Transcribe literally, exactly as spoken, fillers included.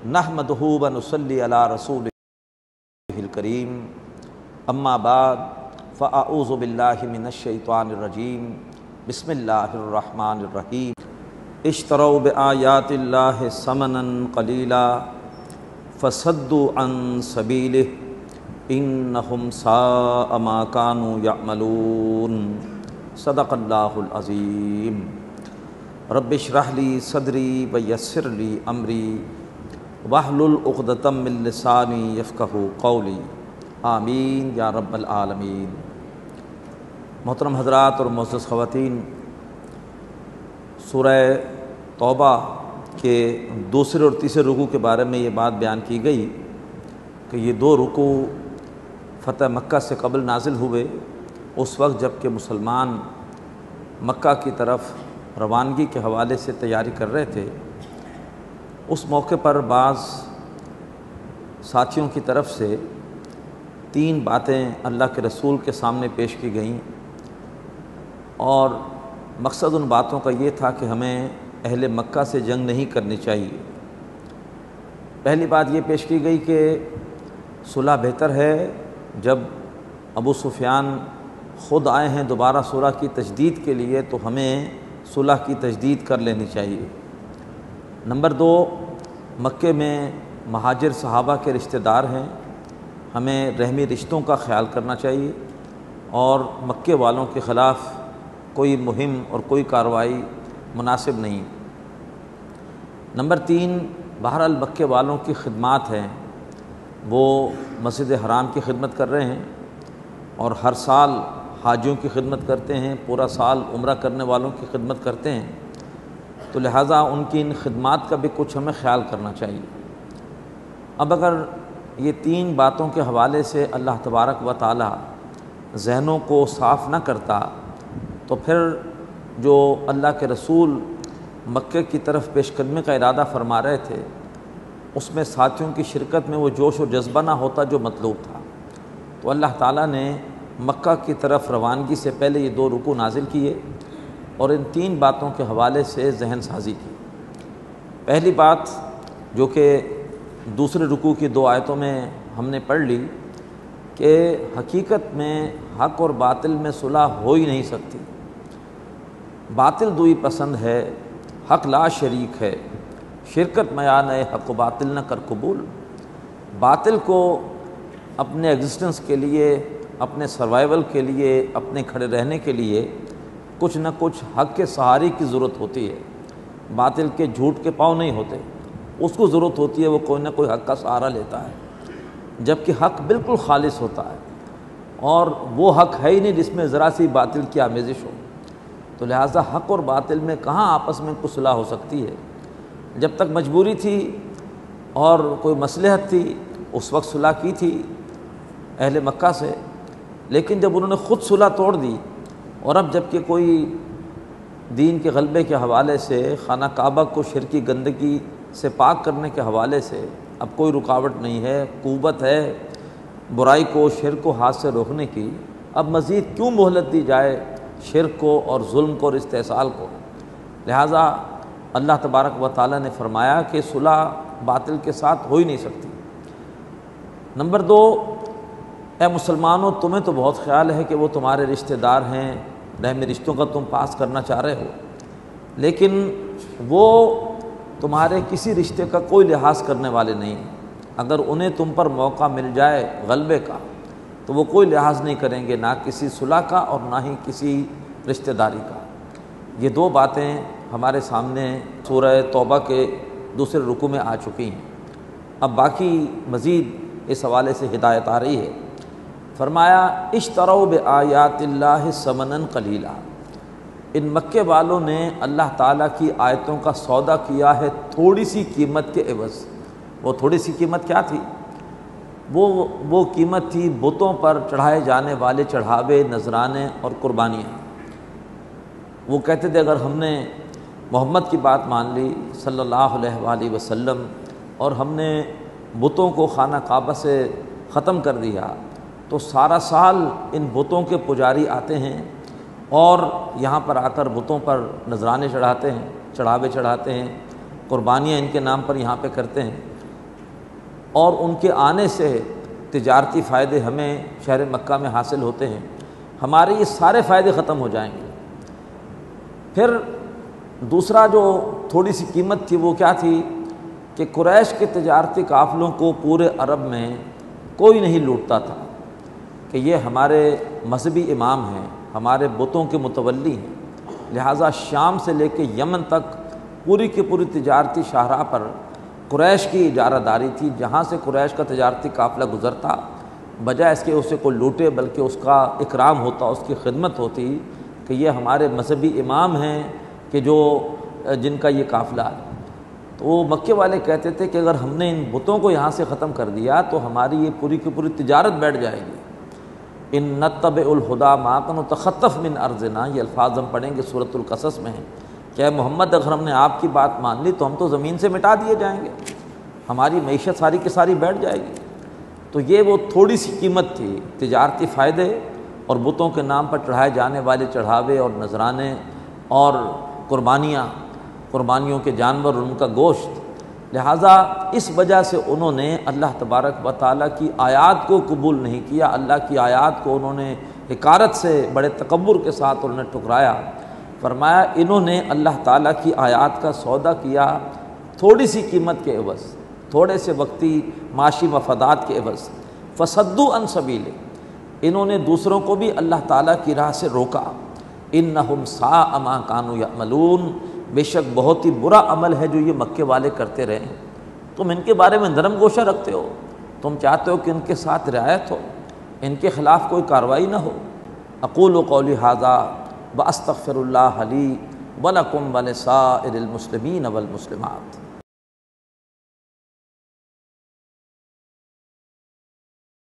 नहमदुहु व नुसल्ली अला रसूलिहिल करीम अम्मा बाद फ़अऊज़ु बिल्लाहि मिनश शैतानिर रजीम बिस्मिल्लाहिर रहमानिर रहीम इश्तरौ बिआयातिल्लाहि समनन क़लीला फ़सद्दु अन सबीलिहि इन्नहुम साअ मा कानू यअमलून। सदक़ल्लाहुल अज़ीम। रब्बिश्रह ली सदरी व यस्सिर ली अमरी वहलुल उक़दतम मिन लिसानी यफ़क़हू क़ौली। आमीन या रब्बल आलमीन। मोहतरम हज़रात और मोअज़्ज़ज़ ख़वातीन, सूरह तौबा के दूसरे और तीसरे रुकू के बारे में ये बात बयान की गई कि ये दो रुकू फ़तह मक्का से कबल नाजिल हुए, उस वक्त जब कि मुसलमान मक्का की तरफ रवानगी के हवाले से तैयारी कर रहे थे। उस मौके पर बाज़ साथियों की तरफ से तीन बातें अल्लाह के रसूल के सामने पेश की गईं और मकसद उन बातों का ये था कि हमें अहले मक्का से जंग नहीं करनी चाहिए। पहली बात ये पेश की गई कि सुलह बेहतर है। जब अबू सुफियान ख़ुद आए हैं दोबारा सुलह की तजदीद के लिए तो हमें सुलह की तजदीद कर लेनी चाहिए। नंबर दो, मक्के में महाजिर सहाबा के रिश्तेदार हैं, हमें रहमी रिश्तों का ख्याल करना चाहिए और मक्के वालों के ख़िलाफ़ कोई मुहिम और कोई कार्रवाई मुनासिब नहीं। नंबर तीन, बहरहाल मक्के वालों की खिदमत हैं, वो मस्जिद हराम की खिदमत कर रहे हैं और हर साल हाजियों की खिदमत करते हैं, पूरा साल उम्रा करने वालों की खिदमत करते हैं, तो लिहाजा उनकी इन खिदमत का भी कुछ हमें ख्याल करना चाहिए। अब अगर ये तीन बातों के हवाले से अल्लाह तबारक व ताला ज़हनों को साफ़ न करता तो फिर जो अल्लाह के रसूल मक्के की तरफ पेशकदमी का इरादा फरमा रहे थे उसमें साथियों की शिरकत में वो जोश और जज्बा ना होता जो मतलूब था। तो अल्लाह ताला ने मक्का की तरफ रवानगी से पहले ये दो रुकू नाजिल किए और इन तीन बातों के हवाले से जहन साजी की। पहली बात जो कि दूसरे रुकू की दो आयतों में हमने पढ़ ली कि हकीकत में हक़ और बातिल में सुलह हो ही नहीं सकती। बातिल दुई पसंद है, हक़ ला शरीक है, शिरकत मयान है, हक़ व बातिल न कर कबूल। बातिल को अपने एग्जिस्टेंस के लिए, अपने सर्वाइवल के लिए, अपने खड़े रहने के लिए कुछ न कुछ हक़ के सहारे की ज़रूरत होती है। बातिल के झूठ के पाँव नहीं होते, उसको ज़रूरत होती है वो कोई ना कोई हक़ का सहारा लेता है, जबकि हक़ बिल्कुल खालिस होता है और वो हक़ है ही नहीं जिसमें ज़रा सी बातिल की आमेज़िश हो। तो लिहाजा हक़ और बातिल में कहाँ आपस में कुछ सुलह हो सकती है। जब तक मजबूरी थी और कोई मसलहत थी उस वक्त सुलह की थी अहले मक्का से, लेकिन जब उन्होंने ख़ुद सुलह तोड़ दी और अब जबकि कोई दीन के गलबे के हवाले से खाना काबा को शिरकी गंदगी से पाक करने के हवाले से अब कोई रुकावट नहीं है, क़ुव्वत है बुराई को, शिर्क को हाथ से रोकने की, अब मज़ीद क्यों मोहलत दी जाए शिर्क को और जुल्म को और इस्तेसाल को। लिहाजा अल्लाह तबारक व ताला ने फरमाया कि सुलह बातिल के साथ हो ही नहीं सकती। नंबर दो, ए मुसलमानों, तुम्हें तो बहुत ख्याल है कि वो तुम्हारे रिश्तेदार हैं, रहमी रिश्तों का तुम पास करना चाह रहे हो, लेकिन वो तुम्हारे किसी रिश्ते का कोई लिहाज करने वाले नहीं हैं। अगर उन्हें तुम पर मौका मिल जाए गलबे का तो वो कोई लिहाज नहीं करेंगे, ना किसी सुलह का और ना ही किसी रिश्तेदारी का। ये दो बातें हमारे सामने सूरह तौबा के दूसरे रुकू में आ चुकी हैं। अब बाकी मज़ीद इस हवाले से हिदायत आ रही है। फरमाया इश्तरौ बिआयातिल्लाहि समनन क़लीला। इन मक्के वालों ने अल्लाह ताला की आयतों का सौदा किया है थोड़ी सी कीमत के एवज़। वो थोड़ी सी कीमत क्या थी? वो वो कीमत थी बुतों पर चढ़ाए जाने वाले चढ़ावे, नजराने और कुर्बानियाँ। वो कहते थे अगर हमने मोहम्मद की बात मान ली सल्लल्लाहु अलैहि वसल्लम और हमने बुतों को खाना काबा से ख़त्म कर दिया तो सारा साल इन बुतों के पुजारी आते हैं और यहाँ पर आकर बुतों पर नजराने चढ़ाते हैं, चढ़ावे चढ़ाते हैं, कुर्बानियाँ इनके नाम पर यहाँ पे करते हैं। اور ان کے آنے سے تجارتی فائدے ہمیں شہر مکہ میں حاصل ہوتے ہیں، ہمارے یہ سارے فائدے ختم ہو جائیں گے۔ پھر دوسرا جو تھوڑی سی قیمت تھی وہ کیا تھی کہ قریش کے تجارتی قافلوں کو پورے عرب میں کوئی نہیں لوٹتا تھا کہ یہ ہمارے مذہبی امام ہیں، ہمارے بتوں کے متولی ہیں، لہٰذا شام سے لے کے یمن تک پوری کی پوری تجارتی شاہراہ پر قریش کی اجارہ داری تھی۔ جہاں سے قریش کا تجارتی قافلہ گزرتا، بجائے اس کے اسے کو لوٹے بلکہ اس کا اکرام ہوتا، اس کی خدمت ہوتی کہ یہ ہمارے مذہبی امام ہیں کہ جو جن کا یہ قافلہ ہے۔ تو وہ مکے والے کہتے تھے کہ اگر ہم نے ان بتوں کو یہاں سے ختم کر دیا تو ہماری یہ پوری کی پوری تجارت بیٹھ جائے گی۔ ان نتبع الہدی معک نتخطف من ارضنا، یہ الفاظ ہم پڑھیں گے سورۃ القصص میں ہیں کہ اے محمد اگر ہم نے آپ کی بات مان لی تو ہم تو زمین سے مٹا دیے جائیں گے، ہماری معیشت ساری کی ساری بیٹھ جائے گی۔ تو یہ وہ تھوڑی سی قیمت تھی، تجارتی فائدے اور بتوں کے نام پر چڑھائے جانے والے چڑھاوے اور نذرانے اور قربانیاں، قربانیوں کے جانور اور ان کا گوشت۔ لہٰذا اس وجہ سے انہوں نے اللہ تبارک و تعالیٰ کی آیات کو قبول نہیں کیا، اللہ کی آیات کو انہوں نے حقارت سے بڑے تکبر کے ساتھ انہوں نے ٹھکرایا۔ فرمایا انہوں نے اللہ تعالیٰ کی آیات کا سودا کیا تھوڑی سی قیمت کے عوض، تھوڑے سے وقتی معاشی مفادات کے عوض۔ فصدوا عن سبیلہ، انہوں نے دوسروں کو بھی اللہ تعالیٰ کی راہ سے روکا۔ انہم ساء ما کانوا یعملون، بے شک بہت ہی برا عمل ہے جو یہ مکے والے کرتے رہے ہیں۔ تم ان کے بارے میں نرم گوشہ رکھتے ہو، تم چاہتے ہو کہ ان کے ساتھ رعایت ہو، ان کے خلاف کوئی کارروائی نہ ہو۔ اقول قولی ھذا واستغفر اللہ لی ولکم ولسائر المسلمین والمسلمات۔